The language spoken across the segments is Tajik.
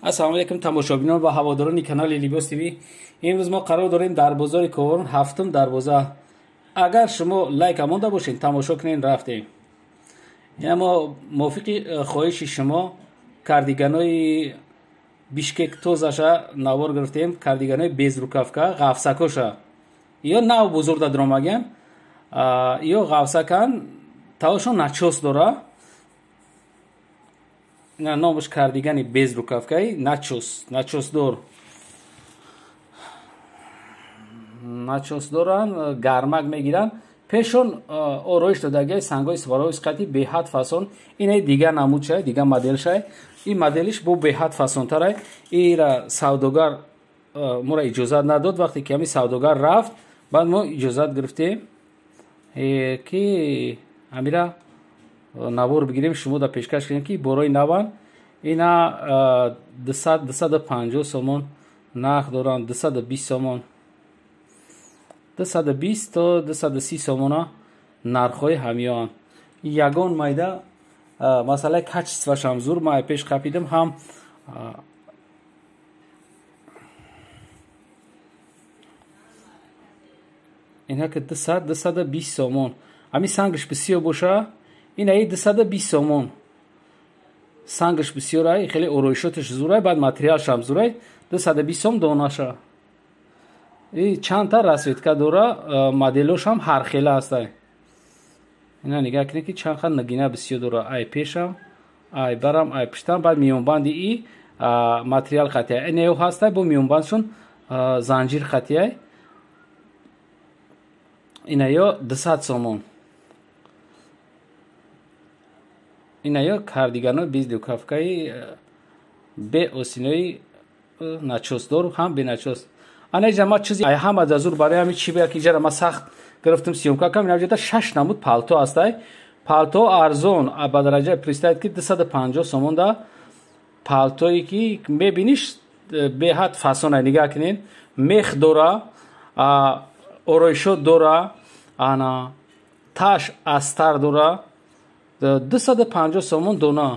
ассалому алайкум тамошобинон ва ҳаводорони канали Libos TV. имрӯз мо қарор дорем дар бозори Коврон ҳафтум дарвоза. агар шумо лайк монда бошед тамошо кунед рафтем. яна мо мувофиқи хоҳиши шумо кардиганои бишкек тозаша навор гирифтем, кардиганои безрукавка ғафсакоша ё нав бузурда дромагем ё ғафсакан таошон начос дора. номаш кардигани безрукавкаи начосдор начосдоран гармак мегиран. пешон ороиш додагиаи сангои сварои сиқати беҳад фасон. инаи дига намудшай, дига моделшай. ин моделиш бо беҳад фасонтарай. ира савдогар мора иҷозат надод. вақте ки ҳами савдогар рафт, баъд мо иҷозат гирифтем ки ҳамира навор бигирем, шумо да пешкаш кунем ки борои наван ина 250 сомон нах доранд, 220 сомон, 220 то 230 сомона нархҳои ҳамиён. ягон майда масъалаи качествашам зур ма пеш қапидам ҳам ина ки 220 сомон. ҳами сангаш бисёр боша, инаи 220 сомон. сангаш бисёрай, хеле ороишоташ зурай, баъд материалшам зурай, 220 сом донаша. чандта расветка дора, моделошам ҳархела ҳастай. ина нигаҳ кунед ки чанд хел нагина бисёр дора. ай пешам, ай барам, ай пиштам, баъд миёнбанди и материал хатияй. инеё ҳастай бо миёнбандшон занҷир хатияй. инаё 200 сомон. инаё кардиганои безрукавкаи бе осинои начосдор ҳам беначос. анаиҷа ма чизи ҳама дазур барои ҳами чи бия ки ҷара ма сахт гирифтам сиёмка кам. инавҷада 6 намуд палто ҳастай. палто арзон ба дараҷаи пристаид ки 250 сомон да палтое ки мебиниш беҳад фасонай. нигаҳ кунед, мех дора, ороишот дора, ана таш астар дора. 250 сомон дона.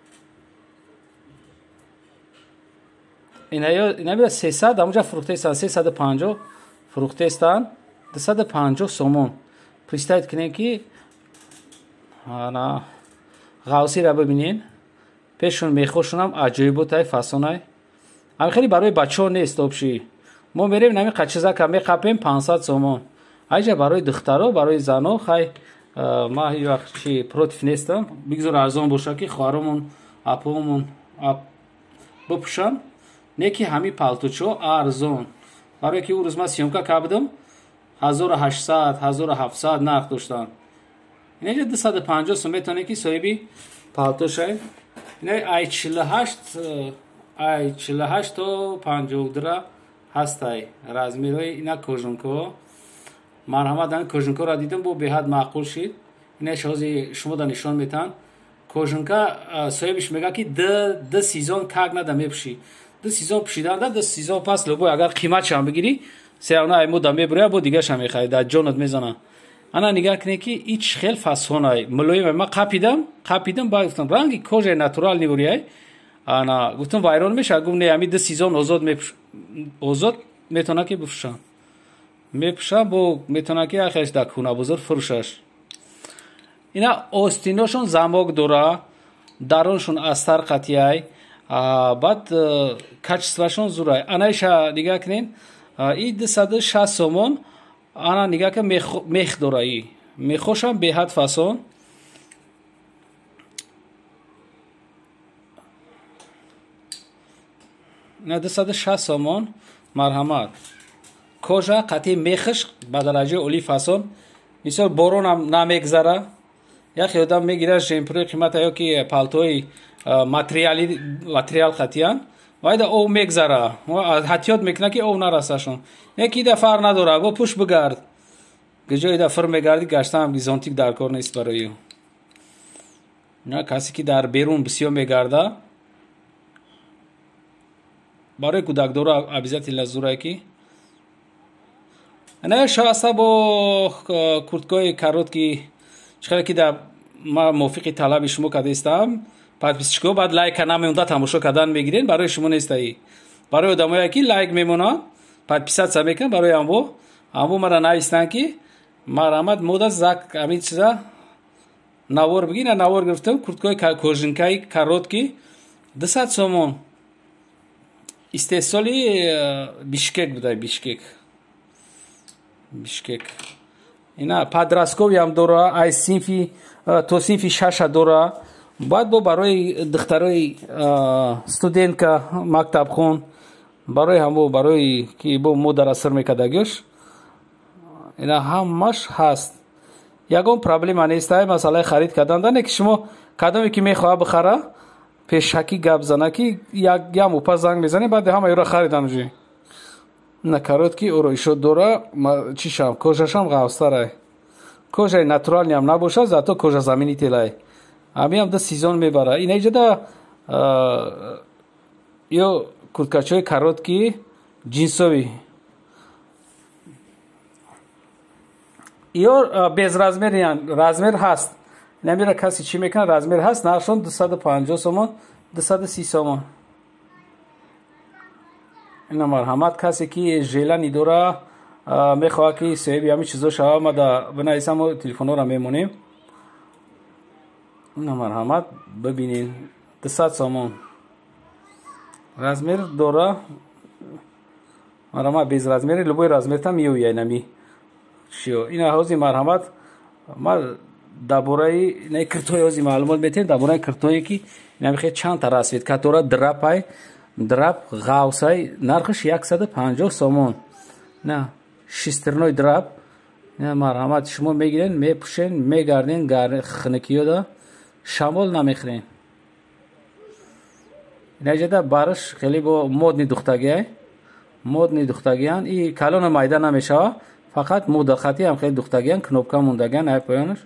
ина бира 300 амуҷа фурӯхтестан, 350 фурӯхтестан, 250 сомон. пристаид кунед ки ана ғавсира бибинен. пешон мехошонам аҷоиботай фасонай. ҳами хеле барои бачаҳо нест обши. мо мерем нами қачизака меқапем 500 сомон. айҷа барои духтаро, барои зано хай ма ҳеҷ вақт чи против нестам. бигзор арзон боша ки хоҳаромон апомон бипӯшанд. не ки ҳами палточаҳо арзон. барое ки ӯ рӯз ман сиёмка кардам 1800 1700 нарх доштанд. инаҷа 250 сом метавонед ки соҳиби палтошай. инаи i48 то 52 ҳастай размерои ина кожункоҳо. марҳамат ан кожункаро дидам бо беҳад маъқул шид. ина шози шумо да нишон метаҳанд. кожунка соҳибиш мегӯяд ки ду сезон как нада мепӯшӣ. ду сезон пӯшиданда ду сезон пас лобой агар қиматшам бигирӣ серона аймуда мебуря бо дигашам мехарӣ дар ҷонат мезана. ана нигаҳ кунед ки ич хел фасонай мулоимай. ман қапидам баъд гуфтам ранги кожаи натурал нибурияй. ана гуфтам вайрон мешавад. гуфт не ҳами ду сезон озод метавонад ки бифӯшам. мепӯшам бо метавонад ки ахеш дар кунабозор фурӯшаш. ина остиношон замок дора, дароншон астар қатияй, баъд качествашон зурай. анаиша нигаҳ кунед и 260 сомон. ана нигаҳ ка мех дора. и мехошам беҳад фасон. ина 260 сомон. марҳамат кожа қатъи мехаш ба дараҷаи олӣ фасон. мисол боронам намегзара. яхе одам мегирад жемпури қимата ё ки палтои материал хатиян вайда об мегзара. ҳатиёт мекунад ки об нарасашон. не ки ида фарқ надора бо пӯш бигард. гиҷо ида фир мегарди гаштаам гизонтик дар кор нест барои ӯ. ина касе ки дар берун бисёр мегарда барои кӯдакдоро обязателно зурай ки ина шоаста бо курткаи каротки чихеле ки дар ма мувофиқи талаби шумо кардастам. подписчиков баъд лайка намеонда тамошо кардан мегирен, барои шумо нестаи. Барои одамое ки лайк мемонанд, подписаться мекунанд, барои амбо мара навистанд ки марҳамат мода зак амин чиза навор бигин. Навор гирифтам курткаи кожинкаи каротки 200 сомон. истеҳсоли Бишкек будай, Бишкек. Ина падраскови ҳам дора, ай синфи то синфи 6 дора. Баъд бо барои духтарои студентка мактабхон, барои ҳамо барои ки бо модар аср мекардагиош, ина ҳамаш ҳаст. ягон проблема нестай масъалаи харид кардан. дане ки шумо кадоме ки мехоҳад бихара пешакӣ гап зана ки ям упа занг мезанӣ, баъд ҳама ёра харидан уже. на каротки ороишо дора, чишам кожашам ғавстарай. кожаи натурални ҳам набошад, зато кожа замини телай. ҳамиам да сезон мебара. ина иҷода ё курткачаҳои каротки ҷинсови ё без размериян, размер ҳаст. намира касе чӣ мекунад, размер ҳаст, нархшон 250 сомон, 230 сомон. ина марҳамат касе ки желани дора мехоҳад ки соҳиби ҳамин чизо шава, мада бинависам, мо телефонҳоро мемонем. ина марҳамат бибинед 200 сомон. размер дора, марҳамат без размери, любой размертам меояй нами шиё. ина ҳози марҳамат ма дар бораи ина киртои ҳози маълумот метем, дар бораи киртое ки ина мехоҳед чандта расведка дора, драпай, драп ғавсай, нархаш 150 сомон. на шестерной драп. ина марҳамат шумо мегирен, мепӯшен, мегарден, хунукиёда шамол намехӯрен. ина ҷода бараш хеле бо модни духтагиай, модни духтагиян. и калони майда намешава, фақат мудахати ҳам хеле духтагиян, кнопка мондагиян ай поёнаш.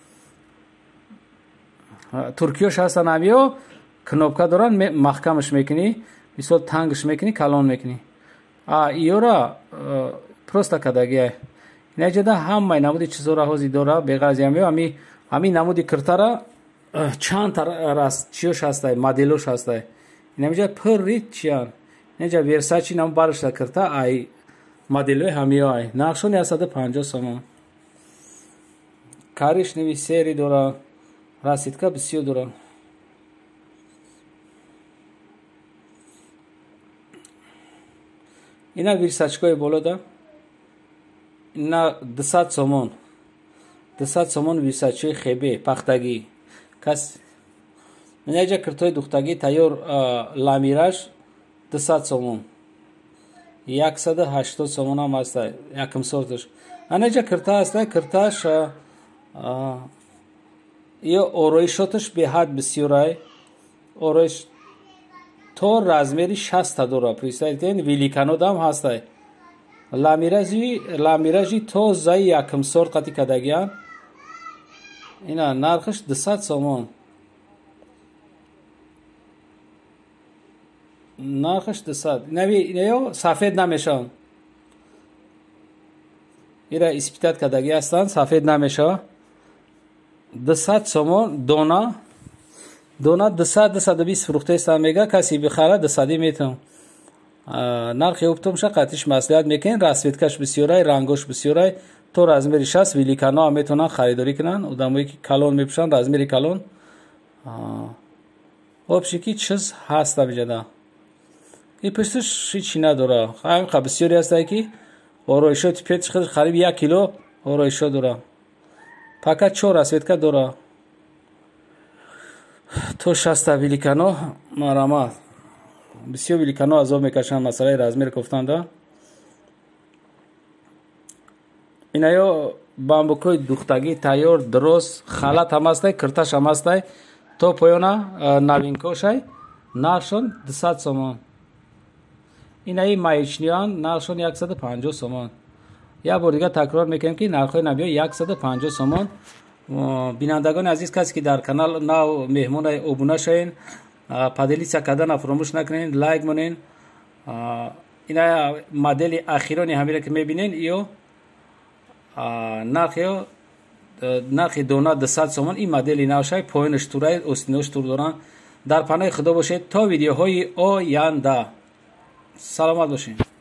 туркиёш ҳастан ҳамиё кнопка доран, маҳкамаш мекунӣ, мисол тангаш мекунӣ, калон мекунӣ. иёра просто кадагиай. ина ҷода ҳамаи намуди чизора ҳозир дора, беғарзи ҳамин намуди киртара чандта чиёш ҳастай, моделош ҳастай. инамиҷа пурри чиян. инаҷа версачи нам барашта кирта, ай моделҳои ҳамиё ай. нархшони 150 сомон. каришневи сери дора, расидка бисёр дора. ина вирсачкаи болода, ина 200 сомон. 200 сомон вирсачаи хебе пахтагӣ. кас инаҷа киртои духтагӣ тайёр ламираш 200 сомон. 180 сомон ҳам ҳастай, якм сорташ. анаҷа кирта ҳастай, кирташ ё ороишоташ беҳад бисёрай. ороиш то размери 60 дора. представителен великанодам ҳастай. ламиражи то заи якм сорт қати кадагиян. ина нархаш 200 сомон. нархаш 200. инаё сафед намешаванд. ира испитат кадаги ҳастанд, сафед намешава. 200 сомон дона. дона 200-220 фурӯхтаистан мега. каси бихара 200 метавон. нархи оптомша қатиш маслиҳат мекунед. расветкаш бисёрай, рангош бисёрай. то размери 60 великано ҳам метавонанд харидорӣ кунанд. одамое ки калон мепӯшанд, размери калон. обши ки чиз ҳаст абиҷада. и пушташ ҳичи надора. ҳамин бисёре ҳастай ки ороишоти петиш қариб 1 кило ороишо дора. фақат 4 расветка дора. то 60 великано марҳамат. бисёр великано азоб мекашанд, масъалаи размер гуфтанда. инаё бамбукои духтагӣ тайёр дроз, халат ҳам ҳастай, кирташ ҳам ҳастай. то поёна навинкошай. нархшон 200 сомон. инаи маечниён нархшон 150 сомон. як бор дига такрор мекунем ки нархҳои навиё 150 сомон. бинандагони азиз, касе ки дар канал нав меҳмони обуна шавен, поделитсия карданро фаромӯш накунед, лайк монед. ина модели ахирони ҳамиро ки мебинед, ё нархи дона 200 сомон. ин модели навшай, поёнаш турай, остинош тур доранд. дар паноҳи худо бошед то видеоҳои оянда. саломат бошед.